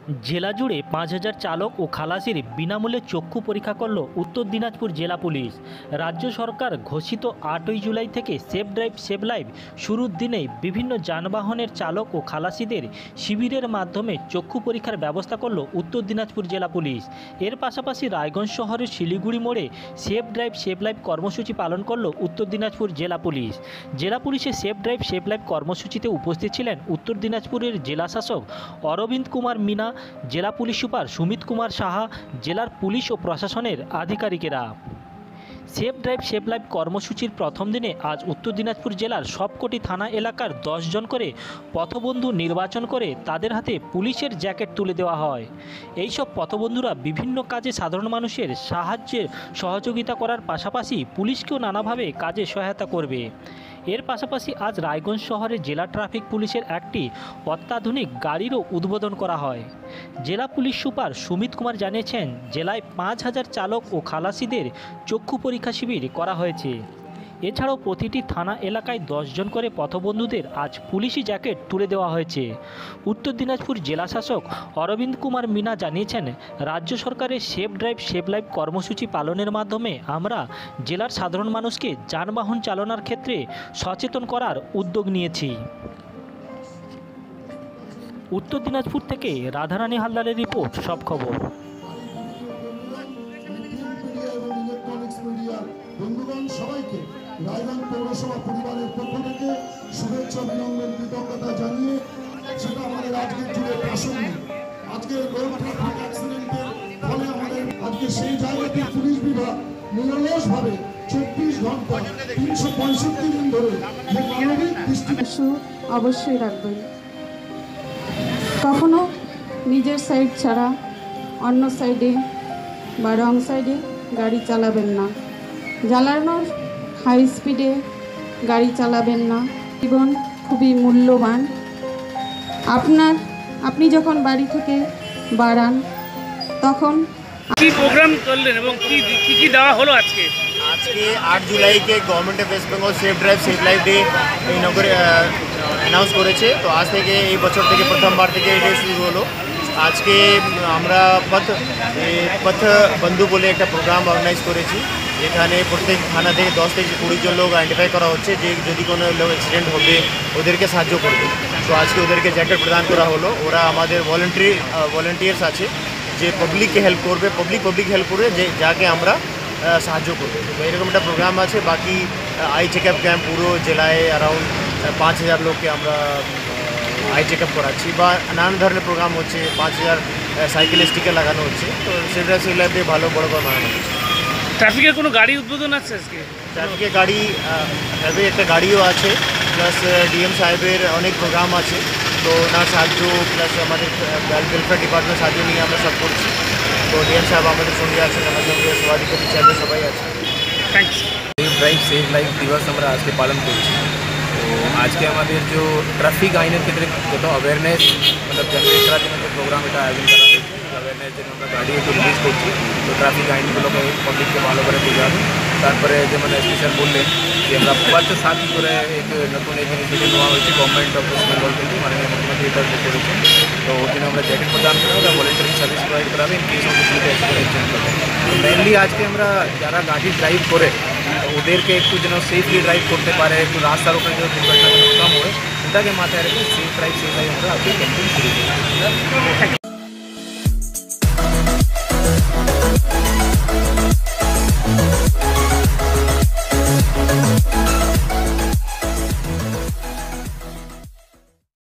জেলা জুড়ে ৫,০০০ চালক ও খালাসির বিনামূল্যে চক্ষু পরীক্ষা করল উত্তর দিনাজপুর জেলা পুলিশ। রাজ্য সরকার ঘোষিত ৮ই জুলাই থেকে সেফ ড্রাইভ সেভ লাইফ শুরুর দিনেই বিভিন্ন যানবাহনের চালক ও খালাসিদের শিবিরের মাধ্যমে চক্ষু পরীক্ষার ব্যবস্থা করল উত্তর দিনাজপুর জেলা পুলিশ। এর পাশাপাশি রায়গঞ্জ শহরের শিলিগুড়ি মোড়ে সেফ ড্রাইভ সেভ লাইফ কর্মসূচি পালন করল উত্তর দিনাজপুর জেলা পুলিশ। জেলা পুলিশের সেফ ড্রাইভ সেভ লাইফ কর্মসূচিতে উপস্থিত ছিলেন উত্তর দিনাজপুরের জেলা শাসক অরবিন্দ কুমার মিনা, জেলা পুলিশ সুপার সুমিত কুমার সাহা, জেলার পুলিশ ও প্রশাসনের আধিকারিকেরা। সেফ ড্রাইভ সেভ লাইফ কর্মসূচির প্রথম দিনে আজ উত্তর দিনাজপুর জেলার সবকটি থানা এলাকার ১০ জন করে পথবন্ধু নির্বাচন করে তাদের হাতে পুলিশের জ্যাকেট তুলে দেওয়া হয়। এইসব পথবন্ধুরা বিভিন্ন কাজে সাধারণ মানুষের সাহায্যের সহযোগিতা করার পাশাপাশি পুলিশকেও নানাভাবে কাজে সহায়তা করবে। এর পাশাপাশি আজ রায়গঞ্জ শহরে জেলা ট্রাফিক পুলিশের একটি অত্যাধুনিক গাড়িরও উদ্বোধন করা হয়। জেলা পুলিশ সুপার সুমিত কুমার জানিয়েছেন, জেলায় ৫,০০০ চালক ও খালাসিদের চক্ষু পরীক্ষা শিবির করা হয়েছে। এছাড়াও প্রতিটি থানা এলাকায় ১০ জন করে পথবন্ধুদের আজ পুলিশি জ্যাকেট তুলে দেওয়া হয়েছে। উত্তর দিনাজপুর জেলা শাসক অরবিন্দ কুমার মিনা জানিয়েছেন, রাজ্য সরকারের সেফ ড্রাইভ সেভ লাইফ কর্মসূচি পালনের মাধ্যমে আমরা জেলার সাধারণ মানুষকে যানবাহন চালানোর ক্ষেত্রে সচেতন করার উদ্যোগ নিয়েছি। উত্তর দিনাজপুর থেকে রাধারানী হালদারের রিপোর্ট, সব খবর। বন্ধুগণ, সবাইকে রায়গঞ্জ পৌরসভা পরিবারের পক্ষ থেকে শুভেচ্ছা, অভিনন্দন, কৃতজ্ঞতা জানিয়ে সেটা আমাদের আজকের যুগে প্রাসঙ্গিক। আজকে রোড ট্রাফিক অ্যাক্সিডেন্টের ফলে আমাদের আজকে সেই জায়গাতে পুলিশ বিভাগ নিরলসভাবে ২৪ ঘন্টা ৩৬৫ দিন ধরে মানবিক দৃষ্টি অবশ্যই রাখবেন। কখনো নিজের সাইড ছাড়া অন্য সাইডে বা রং সাইডে গাড়ি চালাবেন না। জ্বালানোর হাই স্পিডে গাড়ি চালাবেন না। জীবন খুবই মূল্যবান। আপনি যখন বাড়ি থেকে বাড়ান তখন কি প্রোগ্রাম করলেন এবং কি দেওয়া হলো আজকে? 8 জুলাইকে government of West Bengal safe drive save life day announce করেছে। তো আজ থেকে এই বছর থেকে প্রথমবার থেকে এই ডে শুরু হলো। আজকে আমরা পথ বন্ধু বলে একটা প্রোগ্রাম অর্গানাইজ করেছি, যেখানে প্রত্যেক থানা থেকে 10 থেকে 20 জন লোক আইডেন্টিফাই করা হচ্ছে যে যদি কোনো লোক অ্যাক্সিডেন্ট হবে ওদেরকে সাহায্য করবে। তো আজকে ওদেরকে জ্যাকেট প্রদান করা হলো। ওরা আমাদের ভলেন্টিয়ার্স আছে যে পাবলিককে হেল্প করবে, পাবলিক হেল্প করবে যে যাকে আমরা সাহায্য করবে। তো এরকম একটা প্রোগ্রাম আছে। বাকি আই চেকআপ ক্যাম্প পুরো জেলায় অ্যারাউন্ড ৫,০০০ লোককে আমরা আই চেকআপ করাচ্ছি বা নানান ধরনের প্রোগ্রাম হচ্ছে। ৫,০০০ সাইকেলের স্টিকার লাগানো হচ্ছে। তো safe drive save life day ভালো বড় করে মানানো হচ্ছে। ট্রাফিকের কোনো গাড়ি উদ্বোধন আছে আজকে? ট্রাফিকের গাড়ি একটা গাড়িও আছে, প্লাস ডিএম সাহেবের অনেক প্রোগ্রাম আছে। তো ওনার সাহায্য প্লাস আমাদের ওয়েলফেয়ার ডিপার্টমেন্ট সাহায্য নিয়ে আমরা সব করছি। তো ডিএম সাহেব আমাদের সঙ্গে আছেন, আমার সঙ্গে সভাধিপতি চেয়ারম্যান সবাই আছে। Thanks. Safe drive save life दिवस আমরা আজকে পালন করছি। তো আজকে আমাদের যে ট্রাফিক আইনের ক্ষেত্রে যত অ্যাওয়ারনেস জেনারেট করার জন্য যে প্রোগ্রাম এটা আয়োজন করা হয়েছে, অ্যাওয়ারনেস জন্য আমরা গাড়ি একটু রিলিজ করছি। তো ট্রাফিক আইনগুলোকে পাবলিককে ভালো করে বোঝানো। তারপরে যেমন স্পেশাল বললেন যে আমরা পথ সাথী করে এক নতুন এক ইনিশিয়েটিভ নেওয়া হয়েছে গভর্নমেন্ট অফ ওয়েস্ট বেঙ্গল থেকে, মাননীয় মুখ্যমন্ত্রী এটা করেছেন। তো ওখানে আমরা জ্যাকেট প্রদান করা হবে, ভলেন্টারি সার্ভিস প্রোভাইড করা হবে ইন কেস অফ অ্যাক্সিডেন্ট হবে। মেনলি আজকে আমরা যারা গাড়ি ড্রাইভ করে ওদেরকে একটু যেন সেফলি ড্রাইভ করতে পারে, একটু রাস্তার উপরে যেন দুর্ঘটনা কম হয়, ওটাকে মাথায় রেখে সেফ ড্রাইভ সেভ লাইফ আমরা আজকে ক্যাম্পেইন শুরু করি।